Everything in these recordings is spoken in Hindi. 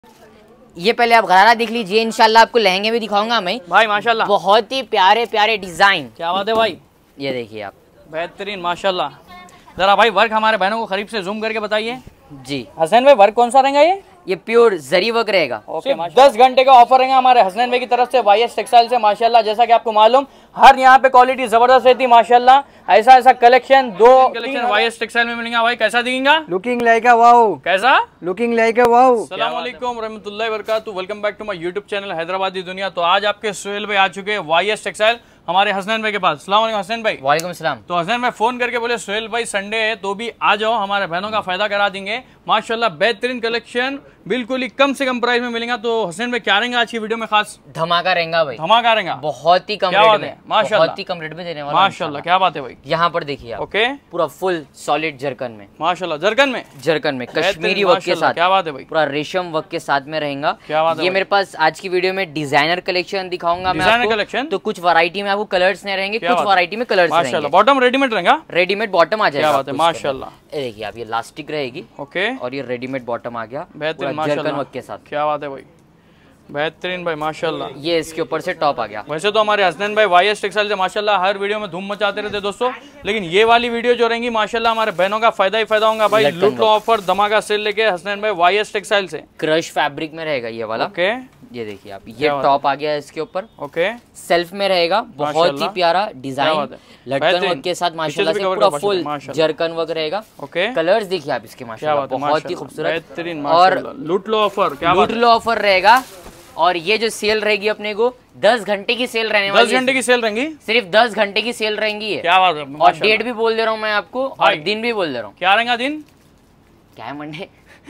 ये पहले आप घरारा देख लीजिए, इंशाल्लाह आपको लहंगे भी दिखाऊंगा मैं भाई माशाल्लाह। बहुत ही प्यारे प्यारे डिजाइन। क्या बात है भाई, ये देखिए आप, बेहतरीन माशाल्लाह। जरा भाई वर्क हमारे बहनों को करीब से जूम करके बताइए। जी हसनैन भाई वर्क कौन सा रहेगा ये प्योर जरी वर्क रहेगा। ओके, 10 घंटे का ऑफर रहेगा हमारे हसनैन भाई की तरफ से वाईएस टेक्सटाइल से माशाल्लाह। जैसा कि आपको मालूम हर यहाँ पे क्वालिटी जबरदस्त रहती है माशाल्लाह। ऐसा ऐसा कलेक्शन दो कलेक्शन वाईएस टेक्सटाइल में मिलेगा। भाई कैसा दिखेगा? Looking like a wow. कैसा? Looking like a wow. अस्सलाम वालेकुम रहमतुल्लाहि व बरकातहू। Welcome back to my YouTube channel Hyderabadi Duniya. तो आज आपके सुहेल भाई आ चुके हैं वाईएस टेक्सटाइल हमारे हसनैन भाई के पास। अस्सलाम वालेकुम हसनैन भाई। वालेकुम सलाम। तो हसनैन भाई फोन करके बोले सुहेल भाई संडे है तो भी आ जाओ, हमारे बहनों का फायदा करा देंगे माशाल्लाह। बेहतरीन कलेक्शन बिल्कुल ही कम से कम प्राइस में मिलेगा। तो हसनैन भाई क्या रहेंगे आज की वीडियो में? खास धमाका रहेगा भाई, धमाका रहेगा, बहुत ही कम रेट में, बहुत ही कम रेट में देने वाला माशाल्लाह। क्या बात है भाई, यहाँ पर देखिए आप, ओके पूरा फुल सॉलिड जरकन में माशाल्लाह। जरकन में कश्मीरी वर्क के साथ, क्या बात है भाई, पूरा रेशम वर्क के साथ में रहेगा। क्या बात है। ये मेरे पास आज की वीडियो में डिजाइनर कलेक्शन दिखाऊंगा मैं आपको। कलेक्शन तो कुछ वैरायटी में आपको कलर्स नहीं रहेंगे, कुछ वैरायटी में कलर्स रहेंगे। बॉटम रेडीमेड रहेगा, रेडीमेड बॉटम आ जाएगा। क्या बात है माशाल्लाह। देखिए आप, ये इलास्टिक रहेगी, ओके, और ये रेडीमेड बॉटम आ गया बेहतरीन जरकन वर्क के साथ। क्या बात है भाई, बेहतरीन भाई माशाल्लाह। ये इसके ऊपर से टॉप आ गया। वैसे तो हमारे हसनैन भाई वाईएस टेक्सटाइल से माशाल्लाह हर वीडियो में धूम मचाते रहते दोस्तों, लेकिन ये वाली वीडियो जो रहेंगी माशाल्लाह हमारे बहनों का फायदा ही फायदा होगा भाई। लूट लो ऑफर धमाका सेल लेके हसनैन भाई वाईएस टेक्सटाइल से। क्रश फैब्रिक में रहेगा ये वाला। ओके, ये देखिए आप, ये टॉप आ गया इसके ऊपर। ओके, सेल्फ में रहेगा, बहुत ही प्यारा डिजाइन लटकन वर्क के साथ माशाल्लाह से पूरा फुल जरकन वर्क रहेगा। ओके, कलर्स देखिए आप इसके माशाल्लाह बहुत ही खूबसूरत बेहतरीन। और लूट लो ऑफर, क्या लूट लो ऑफर रहेगा। और ये जो सेल रहेगी अपने को 10 घंटे की सेल रहने वाली है। 10 घंटे की सेल रहेंगी, सिर्फ 10 घंटे की सेल रहेंगी। क्या बात है। और डेट भी बोल दे रहा हूँ मैं आपको, और दिन भी बोल दे रहा हूँ। क्या रहेगा दिन? क्या है मंडे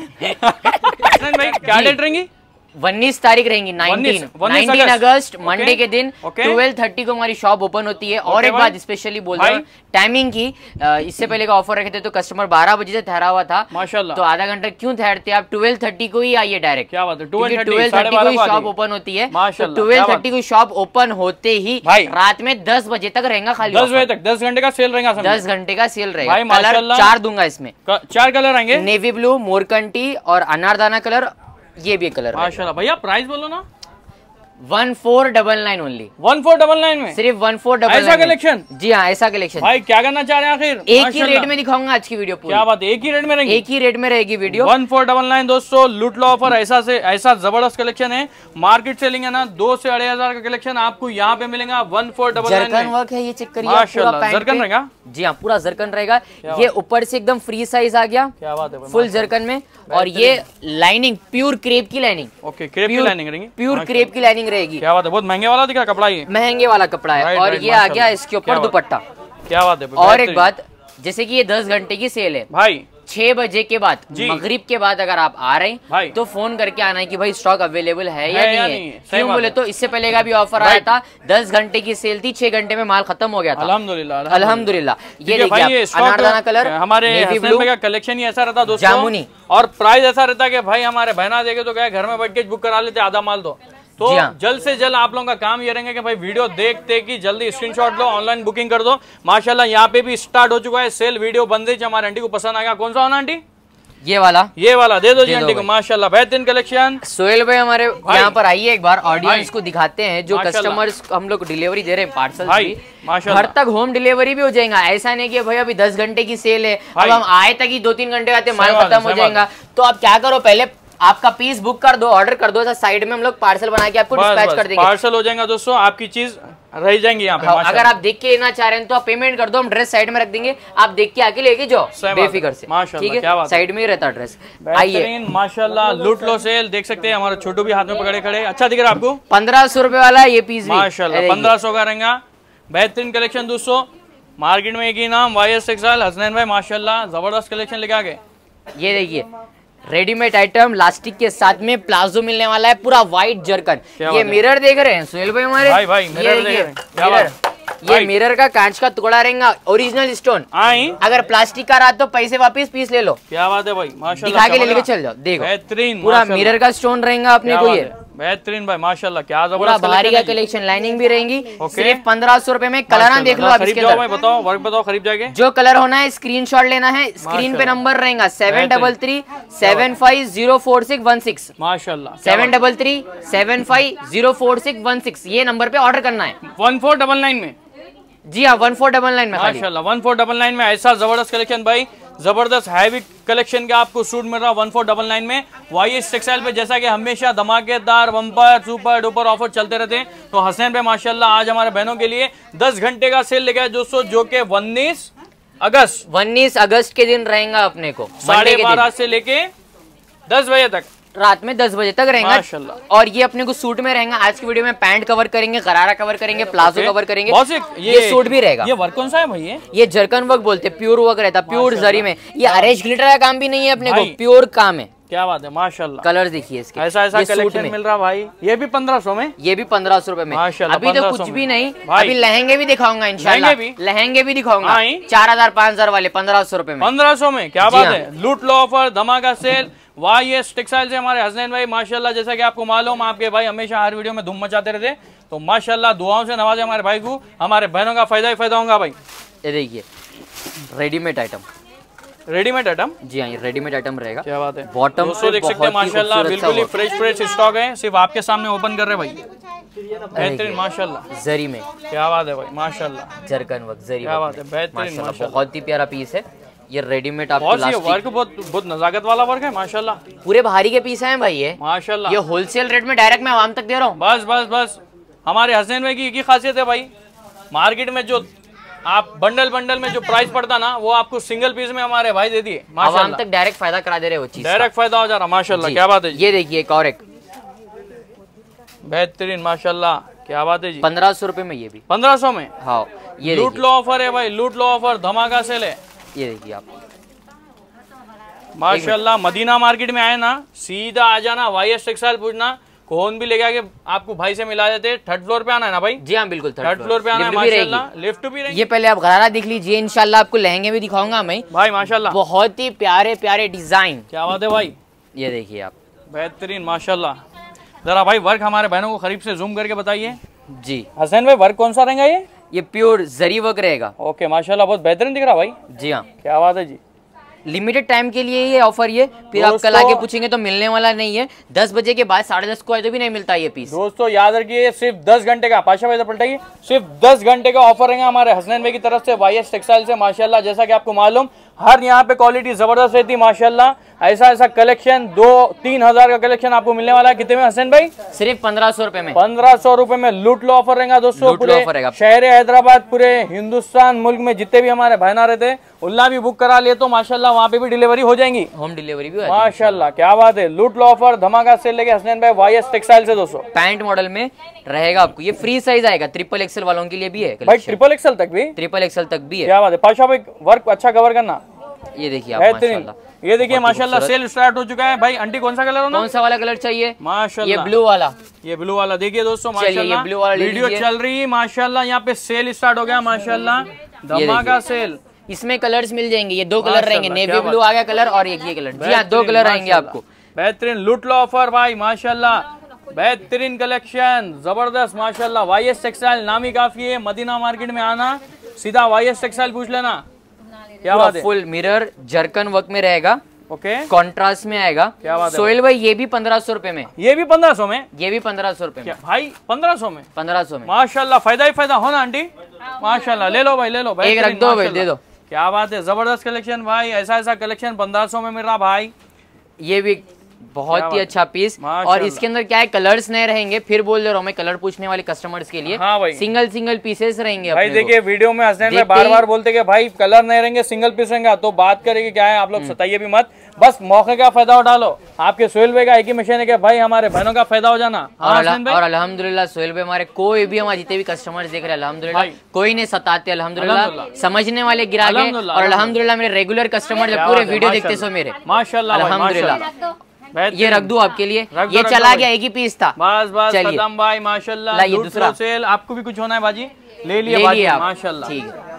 भाई क्या डेट रहेंगी? 19 तारीख रहेंगी, 19 अगस्त मंडे के दिन 12:30 को हमारी शॉप ओपन होती है। और एक बात स्पेशली बोल रहा हूँ टाइमिंग की, इससे पहले का ऑफर रखे थे तो कस्टमर 12 बजे से ठहरा हुआ था माशाल्लाह। तो आधा घंटा क्यों ठहरते, आप 12:30 को ही आइए डायरेक्ट। क्या बात है, 12:30 को ही शॉप ओपन होती है। 12:30 को शॉप ओपन होते ही रात में 10 बजे तक रहेगा खाली। 10 बजे तक 10 घंटे का सेल रहेगा। 10 घंटे का सेल रहेगा। कलर 4 दूंगा इसमें, 4 कलर आएंगे, नेवी ब्लू, मोरकंटी और अनारदाना कलर। ये भी कलर माशाल्लाह। भैया प्राइस बोलो ना। 1499 ओनली, 1499 में सिर्फ 1499। ऐसा कलेक्शन? जी हाँ, ऐसा कलेक्शन। भाई क्या करना चाह रहे हैं आखिर? एक ही रेट में दिखाऊंगा आज की वीडियो पूरी। क्या बात है, एक ही रेट में रहेगी? एक ही रेट में रहेगी वीडियो। 1499 दोस्तों, लूट लो ऑफर। ऐसा जबरदस्त कलेक्शन है, मार्केट से लेंगे ना 2 से 2500 का कलेक्शन आपको यहाँ पे मिलेगा 1499 जरकन वर्क है, ये चेक करिए माशाल्लाह। जरकन रहेगा, जी हाँ पूरा जरकन रहेगा। ये ऊपर से एकदम फ्री साइज आ गया। क्या बात है, फुल जरकन में। और ये लाइनिंग प्योर क्रेप की लाइनिंग। ओके, क्रेप की लाइनिंग रहेगी, प्योर क्रेप की लाइनिंग रहेगी। क्या बात है, बहुत महंगे वाला दिखा कपड़ा, ये महंगे वाला कपड़ा है। और ये आ गया इसके ऊपर दुपट्टा। क्या बात है। और एक बात, जैसे कि ये 10 घंटे की सेल है भाई, 6 बजे के बाद, मगरिब के बाद अगर आप आ रहे हैं तो फोन करके आना है कि भाई स्टॉक अवेलेबल है या नहीं है। क्यों बोले तो इससे पहले का भी ऑफर आया था, 10 घंटे की सेल थी, 6 घंटे में माल खत्म हो गया था। अल्हम्दुलिल्लाह। ये देखिए अनारदाना कलर, हमारे का कलेक्शन ही ऐसा रहता दोस्तों, जामुनी। और प्राइस ऐसा रहता है कि भाई हमारे बहना देखे तो क्या घर में बैठ के बुक करा लेते आधा माल। तो जल्द से जल्द आप लोगों का काम ये रहेंगे कि भाई वीडियो देखते कि जल्दी स्क्रीनशॉट लो, ऑनलाइन बुकिंग कर दो। माशाल्लाह यहाँ पे भी स्टार्ट हो चुका है सेल। वीडियो बंदे हमारे आंटी को पसंद आएगा। कौन सा होना आंटी? ये वाला दे दो जी आंटी को माशाल्लाह। बेहतरीन कलेक्शन। सोहेल भाई हमारे यहाँ पर आइए, एक बार ऑडियंस को दिखाते हैं जो कस्टमर्स हम लोग डिलीवरी दे रहे हैं, पार्सल भी घर तक होम डिलीवरी भी हो जाएगा। ऐसा नहीं कि भाई अभी 10 घंटे की सेल है, अब हम आए तक ही 2-3 घंटे आते माल खत्म हो जाएगा। तो आप क्या करो, पहले आपका पीस बुक कर दो, ऑर्डर कर दो, साइड में हम लोग पार्सल बना के आपको डिस्पैच कर देंगे। पार्सल हो जाएगा दोस्तों, आपकी चीज रह जाएंगी यहाँ पे। अगर आप देख के लेना चाह रहे हैं तो आप पेमेंट कर दो, हम ड्रेस साइड में रख देंगे, आप देख के आके लेके जाओ बेफिक्र से। ठीक है, साइड में ही रहता ड्रेस। आइए माशाल्लाह, लूट लो सेल देख सकते हैं। हमारे छोटू भी हाथ में पकड़े खड़े, अच्छा दिख रहा है आपको। 1500 रुपए वाला ये पीस माशाल्लाह 1500 का रहेगा। बेहतरीन कलेक्शन दोस्तों, मार्केट में एक ही नाम वाईएस टेक्सटाइल। हसनैन भाई माशाल्लाह जबरदस्त कलेक्शन लेके आ गए। ये देखिए रेडीमेड आइटम, लास्टिक के साथ में प्लाजो मिलने वाला है, पूरा व्हाइट जरकन। ये मिरर देख रहे हैं सोहेल भाई हमारे? भाई मिरर देख रहे हैं। ये मिरर का कांच का टुकड़ा रहेगा, ओरिजिनल स्टोन। अगर प्लास्टिक का रहा तो पैसे वापस पीस ले लो। क्या बात है भाई माशाल्लाह, दिखा के ले लेके चल जाओ। देखो बेहतरीन पूरा मिरर का स्टोन रहेगा अपने को। ये बेहतरीन भाई माशाल्लाह, क्या पूरा भारी का कलेक्शन, लाइनिंग भी रहेंगी। सिर्फ 1500 रुपए में। कलर देख लो आप इसके अंदर। बताओ वर्क बताओ, खरीद जाएंगे। जो कलर होना है स्क्रीनशॉट लेना है, स्क्रीन पे नंबर रहेगा 7337504616 माशाल्लाह, 7337504616 ये नंबर पे ऑर्डर करना है 1499 में। जी हाँ 1499 में माशाल्लाह 1499 में ऐसा जबरदस्त कलेक्शन भाई, जबरदस्त हैवी कलेक्शन का आपको सूट मिल रहा है 1499 में। वाईएस टेक्सटाइल पे जैसा कि हमेशा धमाकेदार बम्पर सुपर डुपर ऑफर चलते रहते हैं, तो हसनैन पे माशाल्लाह आज हमारे बहनों के लिए 10 घंटे का सेल लेके आए दोस्तों, जो कि 19 अगस्त के दिन रहेगा अपने को 12:30 से लेके 10 बजे तक, रात में 10 बजे तक रहेगा। और ये अपने को सूट में रहेगा। आज की वीडियो में पैंट कवर करेंगे, गरारा कवर करेंगे, प्लाजो कवर करेंगे, ये सूट भी रहेगा। ये वर्क कौन सा है भाई? ये जरकन वर्क बोलते हैं, प्योर वर्क रहता है, प्योर जरी में। ये अरेंज ग्लिटर का काम भी नहीं है अपने को, प्योर काम है। क्या बात है माशाल्लाह। कलर देखिए इसके, ऐसा कलेक्शन मिल रहा भाई। ये भी 1500 में, ये भी 1500 रुपए में। अभी तो कुछ भी नहीं, अभी लहंगे भी दिखाऊंगा इंशाल्लाह, लहंगे भी दिखाऊंगा 4000 5000 वाले 1500 रुपए में। 1500 में क्या बात है। लूट लो ऑफर, धमाका सेल वाईएस टेक्सटाइल से हमारे हसनैन भाई माशाल्लाह। जैसा कि आपको मालूम, आपके भाई हमेशा हर वीडियो में धूम मचाते रहते, तो माशाल्लाह दुआओं से नवाजे हमारे भाई को, हमारे बहनों का फायदा ही फायदा होगा भाई। ये देखिए रेडीमेड आइटम, रेडीमेड आइटम। जी हाँ ये रेडीमेड आइटम रहेगा। क्या बात है। बॉटम दोस्तों देख सकते हैं माशाल्लाह, बिल्कुल ही फ्रेश स्टॉक है, सिर्फ आपके सामने ओपन कर रहे भाई। बेहतरीन माशाल्लाह, जरी में। क्या बात है भाई माशाल्लाह, जरकन वर्क जरी। क्या बात है, बेहतरीन माशाल्लाह, बहुत ही प्यारा पीस है ये। रेडीमेड आपको वर्क बहुत नजाकत वाला वर्क है माशाल्लाह। पूरे भारी के पीस हैं भाई ये माशाल्लाह। ये होलसेल रेट में डायरेक्ट मैं आवाम तक दे रहा हूँ। बस हमारे हसनैन भाई की एक ही खासियत है भाई, मार्केट में जो आप बंडल में जो प्राइस पड़ता ना, वो आपको सिंगल पीस में हमारे भाई दे दिए माशाल्लाह। आवाम तक डायरेक्ट फायदा करा दे रहे वो चीज, डायरेक्ट फायदा हो जा रहा माशाल्लाह। क्या बात है। ये देखिए एक और एक बेहतरीन माशाल्लाह, क्या बात है जी। 1500 रुपए में ये भी 1500 में। हाँ ये लूट लो ऑफर है भाई, लूट लो ऑफर, धमाका सेल है। ये देखिए आप माशाल्लाह। मदीना मार्केट में आए ना, सीधा आ जाना, वाईएस टेक्सटाइल पूछना, कौन भी लेके आके आपको भाई से मिला देते। 3rd फ्लोर पे आना है ना भाई? जी हाँ बिल्कुल, 3rd फ्लोर पे आना है माशाल्लाह। लिफ्ट भी रहेगी। ये पहले आप गरारा देख लीजिए, इंशाल्लाह आपको लहंगे भी दिखाऊंगा मैं भाई माशाल्लाह। बहुत ही प्यारे प्यारे डिजाइन। क्या बात है भाई। ये देखिए आप बेहतरीन माशाल्लाह। जरा भाई वर्क हमारे बहनों को करीब से जूम करके बताइए। जी हसनैन भाई वर्क कौन सा रहेगा? ये प्योर जरी वर्क रहेगा। ओके माशाल्लाह, बहुत बेहतरीन दिख रहा भाई। जी हाँ क्या बात है जी। लिमिटेड टाइम के लिए ये ऑफर, ये फिर आप कल आके पूछेंगे तो मिलने वाला नहीं है। 10 बजे के बाद 10:30 को आए तो भी नहीं मिलता ये पीस। दोस्तों याद रखिए, सिर्फ 10 घंटे का, पाशा भाई पलटाइए, सिर्फ 10 घंटे का ऑफर रहेगा हमारे हसनैन भाई की तरफ से वाईएस टेक्सटाइल से माशाल्लाह। जैसा कि आपको मालूम, हर यहाँ पे क्वालिटी जबरदस्त रहती है माशाल्लाह। ऐसा कलेक्शन 2-3 हजार का कलेक्शन आपको मिलने वाला है। कितने में हसनैन भाई? सिर्फ 1500 रुपए में। 1500 रुपए में लूट लो ऑफर रहेगा दोस्तों। पूरे शहर हैदराबाद, पूरे हिंदुस्तान मुल्क में जितने भी हमारे बहना रहते, उल्ला भी बुक करा लिए तो माशाल्लाह वहाँ पे भी डिलीवरी हो जाएंगी, होम डिलीवरी भी माशाल्लाह। क्या बात है। लूट लो ऑफर, धमाका सेल लेके हसनैन भाई वाईएस टेक्सटाइल से दोस्तों। पैंट मॉडल में रहेगा आपको, ये फ्री साइज आएगा, XXL वालों के लिए भी है भाई, XXL तक भी, XXL तक भी है। क्या बात है। पाशा भाई वर्क अच्छा कवर करना। ये देखिए आप माशाल्लाह, ये देखिए माशाल्लाह सेल स्टार्ट हो चुका है भाई। आंटी कौन सा कलर होना? कौन सा वाला कलर चाहिए? माशाल्लाह ये ब्लू वाला। ये ब्लू वाला देखिए दोस्तों माशाल्लाह, ये ब्लू वाला वीडियो चल रही है माशाल्लाह। यहाँ पे सेल स्टार्ट हो गया माशाल्लाह, धमाका सेल। इसमें कलर्स मिल जाएंगे, ये 2 कलर रहेंगे, नेवी ब्लू आ गया कलर और एक ये कलर। जी हाँ 2 कलर आएंगे आपको। बेहतरीन लूट लो ऑफर भाई माशाल्लाह, बेहतरीन कलेक्शन जबरदस्त माशाल्लाह। वाईएस टेक्सटाइल नाम ही काफी है। मदीना मार्केट में आना, सीधा वाईएस टेक्सटाइल पूछ लेना। क्या बात है। फुल मिरर जरकन वर्क में रहेगा, ओके, कॉन्ट्रास्ट में आएगा। क्या बात है सोहेल भाई, ये भी 1500 रुपए में। ये भी 1500 में। ये भी 1500 रुपए में भाई। 1500 में 1500 में माशाल्लाह। फायदा ही फायदा हो ना आंटी माशाल्लाह। ले लो भाई, ले लो। एक रख दो भाई, दे दो। क्या बात है, जबरदस्त कलेक्शन भाई। ऐसा कलेक्शन 1500 में मिल रहा भाई। ये भी बहुत ही अच्छा पीस। और इसके अंदर क्या है, कलर्स नए रहेंगे। फिर बोल दे रहा हूँ मैं, कलर पूछने वाले कस्टमर्स के लिए। हाँ भाई, सिंगल पीसेस रहेंगे भाई। देखिए वीडियो में हसनैन भाई बार-बार बोलते कि भाई कलर नहीं रहेंगे, सिंगल पीस रहेंगे, तो बात करेंगे क्या है, आप लोग सताइए भी मत, बस मौके का फायदा उठालो। आपके सोहेल भाई का एक ही मिशन है कि भाई हमारे बहनों का फायदा हो जाना। और अल्हम्दुलिल्लाह सोहेल भाई हमारे कोई भी हमारे जितने भी कस्टमर्स देख रहे हैं अल्हम्दुलिल्लाह कोई नहीं सताते, अल्हम्दुलिल्लाह समझने वाले ग्राहक हैं। और अल्हम्दुलिल्लाह मेरे रेगुलर कस्टमर पूरे वीडियो देखते सो मेरे, माशाल्लाह अल्हम्दुलिल्लाह। ये रख दूं आपके लिए, ये चला गया, एक ही पीस था। बस खत्म भाई माशाल्लाह। ये दूसरा सेल आपको भी कुछ होना है बाजी, ले लिया माशाल्लाह। ठीक है।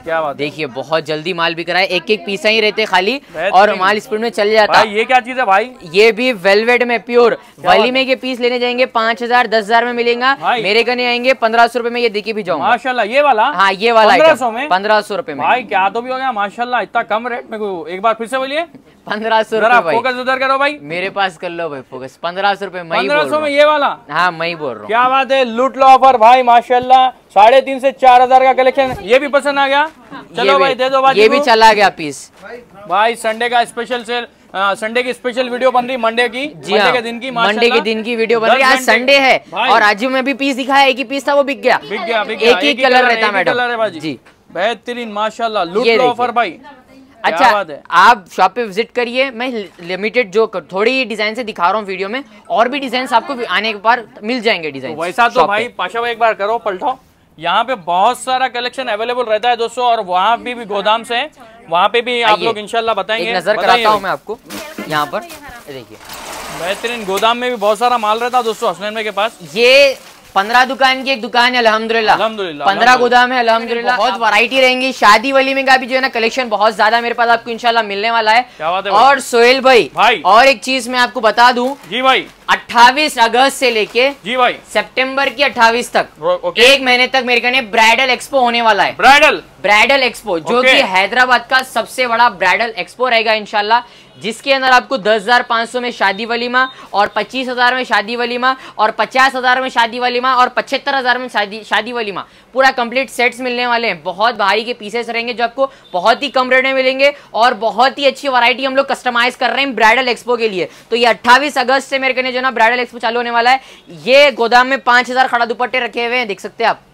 क्या बात, देखिए बहुत जल्दी माल बिक रहा है, एक एक पीसा ही रहते खाली और माल स्पीड में चल जाता है। ये क्या चीज है भाई? ये भी वेलवेट में प्योर वलीमे के पीस लेने जाएंगे 5000 10,000 में मिलेगा, मेरे कने आएंगे 1500 रुपए में ये देखी भी जाऊंगा। माशाल्लाह ये वाला, हाँ ये वाला 1500 में, 1500 रुपए में भाई क्या तो भी हो गया माशाल्लाह, इतना कम रेट में। एक बार फिर से बोलिए। 1500 रुपए। फोकस उधर करो भाई, मेरे पास कर लो भाई फोकस। 1500 रुपए। 1500 में ये वाला? हाँ मैं ही बोल रहा हूँ। क्या बात है, लूट लो ऑफर भाई माशाल्लाह। 3,500 से 4,000 का कलेक्शन। ये भी पसंद आ गया? चलो भाई दे दो। ये भी चला गया पीस भाई। संडे का स्पेशल सेल, संडे की स्पेशल वीडियो बन रही मंडे की। जी हाँ, मंडे के दिन की वीडियो बन रही है। आज संडे है और आज में भी पीस दिखाया, एक ही पीस था वो बिक गया। एक ही कलर रहता मैडम जी। बेहतरीन माशाल्लाह, लूट लो ऑफर भाई। अच्छा आप शॉप पे विजिट करिए, मैं लिमिटेड जो थोड़ी डिजाइन से दिखा रहा हूँ वीडियो में, और भी डिजाइन आपको आने के बाद मिल जाएंगे डिजाइन। वैसा तो भाई पाशा भाई एक बार करो पलटो, यहाँ पे बहुत सारा कलेक्शन अवेलेबल रहता है दोस्तों, और वहाँ भी गोदाम से वहाँ पे भी आप लोग इंशाल्लाह बताएंगे। एक नजर कराता हूँ मैं आपको यहाँ पर, देखिए बेहतरीन गोदाम में भी बहुत सारा माल रहता है दोस्तों हसनैन भाई के पास। ये 15 दुकान की एक दुकान है अल्हम्दुलिल्लाह, 15 गोदाम है अल्हम्दुलिल्लाह। बहुत वैरायटी रहेंगी, शादी वाली में का भी जो है ना कलेक्शन बहुत ज्यादा मेरे पास आपको इंशाल्लाह मिलने वाला है। क्या बात है और सोहेल भाई और एक चीज मैं आपको बता दूं जी भाई, 28 अगस्त से लेके जी भाई सितंबर की 28 तक एक महीने तक मेरे कहने ब्राइडल एक्सपो होने वाला है। ब्राइडल एक्सपो जो कि हैदराबाद का सबसे बड़ा ब्राइडल एक्सपो रहेगा इंशाल्लाह, जिसके अंदर आपको 10,500 में शादी वलीमा और 25,000 में शादी वलीमा और 50,000 में शादी वलीमा और 75,000 में शादी वलीमा पूरा कंप्लीट सेट्स मिलने वाले हैं। बहुत भारी के पीसेस रहेंगे जो आपको बहुत ही कम रेट में मिलेंगे और बहुत ही अच्छी वैरायटी हम लोग कस्टमाइज कर रहे हैं ब्राइडल एक्सपो के लिए। तो ये 28 अगस्त से मेरे कहने जो ना ब्राइडल एक्सपो चालू होने वाला है। ये गोदाम में 5,000 खड़ा दुपट्टे रखे हुए हैं, देख सकते हैं आप।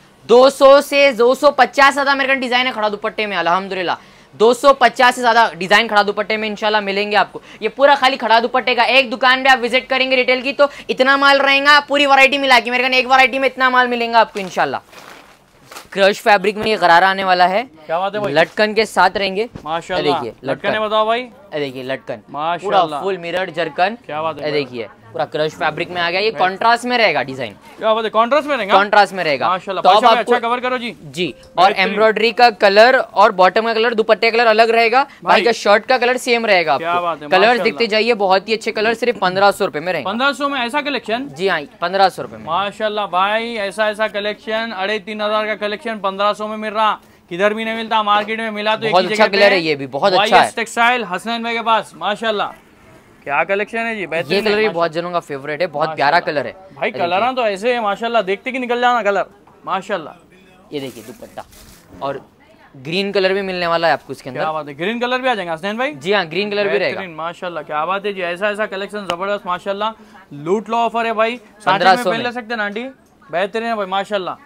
200 से 250 ज्यादा मेरे डिजाइन है खड़ा दुपट्टे में अल्हम्दुलिल्लाह। 250 से ज्यादा डिजाइन खड़ा दुपट्टे में इंशाल्लाह मिलेंगे आपको। ये पूरा खाली खड़ा दुपट्टे का, एक दुकान पे आप विजिट करेंगे रिटेल की तो इतना माल रहेगा, पूरी वैरायटी मिला के मेरे कहने एक वैरायटी में इतना माल मिलेगा आपको इंशाल्लाह। क्रश फैब्रिक में ये गरारा आने वाला है। क्या बात है भाई? लटकन के साथ रहेंगे माशाल्लाह। देखिए लटकन बताओ भाई, देखिए लटकन पूरा फुल मिरर जरकन। क्या बात है? देखिए पूरा क्रश फैब्रिक में आ गया। ये कॉन्ट्रास्ट में रहेगा डिजाइन। क्या बात है? कॉन्ट्रास्ट में रहेगा? कॉन्ट्रास्ट में रहेगा माशाल्लाह। तो आप अच्छा कवर करो जी। और एम्ब्रॉयडरी का कलर और बॉटम का कलर, दुपट्टे का कलर अलग रहेगा, भाई का शर्ट का कलर सेम रहेगा। आपको कलर दिखते जाइए, बहुत ही अच्छे कलर, सिर्फ 1500 रुपए में रहेगा। 1500 में ऐसा कलेक्शन? जी हाँ 1500 रुपए में माशाल्लाह भाई। ऐसा कलेक्शन 3,500 का कलेक्शन 1500 में मिल रहा, किधर भी नहीं मिलता, मार्केट में मिला तो बहुत अच्छा कलर है। ये भी बहुत अच्छा है, टेक्सटाइल हसनैन भाई के पास माशाल्लाह। क्या कलेक्शन है जी। ये कलर भी बहुत जनों का फेवरेट है, बहुत प्यारा कलर है भाई। कलर तो ऐसे है माशाल्लाह, देखते कि निकल जाना कलर माशाल्लाह। ये देखिए दुपट्टा, और ग्रीन कलर भी मिलने वाला है आपको इसके अंदर। क्या बात है? ग्रीन कलर भी आ जाएगा हसनैन भाई? जी हाँ ग्रीन कलर भी रहेगा माशाल्लाह। क्या बात है जी, ऐसा कलेक्शन जबरदस्त माशाल्लाह। लूट लो ऑफर है भाई, 1500 में पहन ले सकते हैं ना आंटी। बेहतरीन है भाई माशाल्लाह।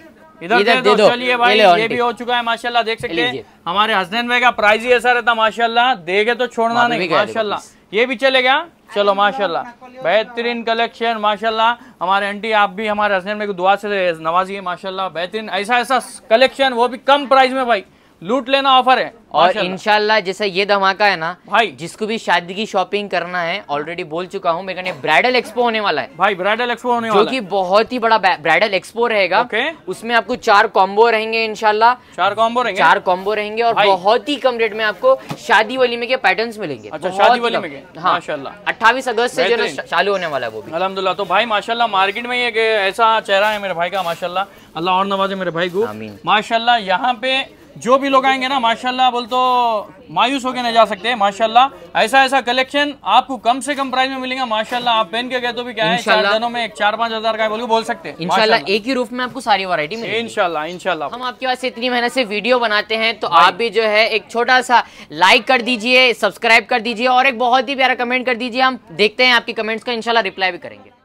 इधर दे दो। चलिए भाई ये भी हो चुका है माशाल्लाह, देख सकते हैं हमारे हसनैन भाई का प्राइस ही ऐसा रहता माशाल्लाह, देखे तो छोड़ना नहीं माशाल्लाह। ये भी चलेगा, चलो माशाल्लाह। बेहतरीन कलेक्शन माशाल्लाह। हमारे आंटी आप भी हमारे हसनैन भाई को दुआ से नवाजिए माशाल्लाह। बेहतरीन ऐसा कलेक्शन, वो भी कम प्राइस में भाई, लूट लेना ऑफर है। और इंशाल्लाह जैसे ये धमाका है ना भाई, जिसको भी शादी की शॉपिंग करना है, ऑलरेडी बोल चुका हूँ मेरे ब्राइडल एक्सपो होने वाला है भाई। ब्राइडल एक्सपो होने वाला है जो कि बहुत ही बड़ा ब्राइडल एक्सपो रहेगा। उसमें आपको 4 कॉम्बो रहेंगे इंशाल्लाह। 4 कॉम्बो रहेंगे और बहुत ही कम रेट में आपको शादी वलीमे के पैटर्न्स मिलेंगे। अच्छा शादी वलीमे के माशाल्लाह। 28 अगस्त से जो चालू होने वाला है वो भी अल्हम्दुलिल्लाह। तो भाई माशाल्लाह मार्केट में ये ऐसा चेहरा है मेरे भाई का माशाल्लाह। अल्लाह और नवाजे मेरे भाई को माशाल्लाह। यहाँ पे जो भी लोग आएंगे ना माशाल्लाह बोल तो मायूस होके नहीं जा सकते माशाल्लाह। ऐसा कलेक्शन आपको कम से कम प्राइस में मिलेगा माशाल्लाह। आप पहन के गए तो भी क्या है, 4 दिनों में 4-5 हजार का बोल सकते हैं इंशाल्लाह। एक ही रूफ में आपको सारी वैरायटी मिलेगी इंशाल्लाह। हम आपके पास इतनी मेहनत से वीडियो बनाते हैं, तो आप भी जो है एक छोटा सा लाइक कर दीजिए, सब्सक्राइब कर दीजिए और एक बहुत ही प्यारा कमेंट कर दीजिए। हम देखते हैं आपकी कमेंट्स का, इंशाल्लाह रिप्लाई भी करेंगे।